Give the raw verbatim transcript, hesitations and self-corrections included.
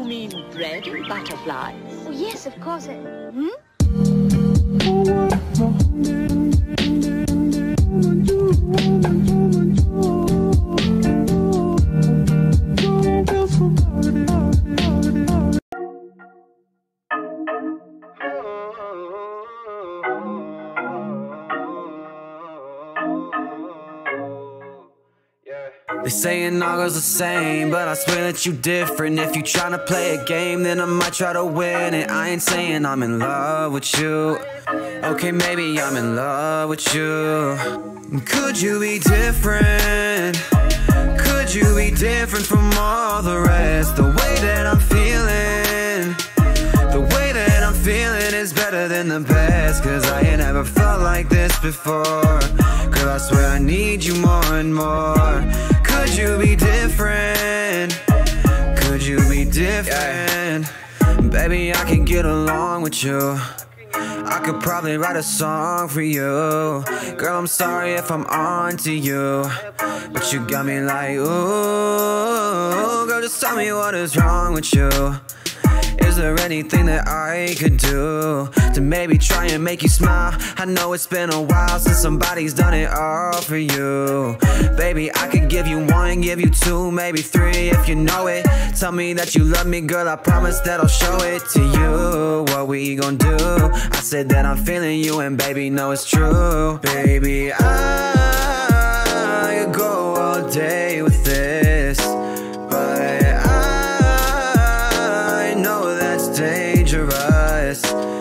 You mean bread and butterflies? Oh, yes, of course. I... Hmm? They saying all girls the same, but I swear that you different. If you tryna play a game, then I might try to win it. I ain't saying I'm in love with you. Okay, maybe I'm in love with you. Could you be different? Could you be different from all the rest? The way that I'm feeling, the way that I'm feeling is better than the best. Cause I ain't ever felt like this before. Girl, I swear I need you more and more. Could you be different? Could you be different? Yeah. Baby, I can get along with you. I could probably write a song for you. Girl, I'm sorry if I'm on to you, but you got me like, ooh. Girl, just tell me what is wrong with you. Is there anything that I could do to maybe try and make you smile? I know it's been a while since somebody's done it all for you. Baby, I could give you one, give you two, maybe three if you know it. Tell me that you love me, girl, I promise that I'll show it to you. What we gon' do? I said that I'm feeling you and baby, no, it's true. Baby, I could go all day with this, but I know that's dangerous.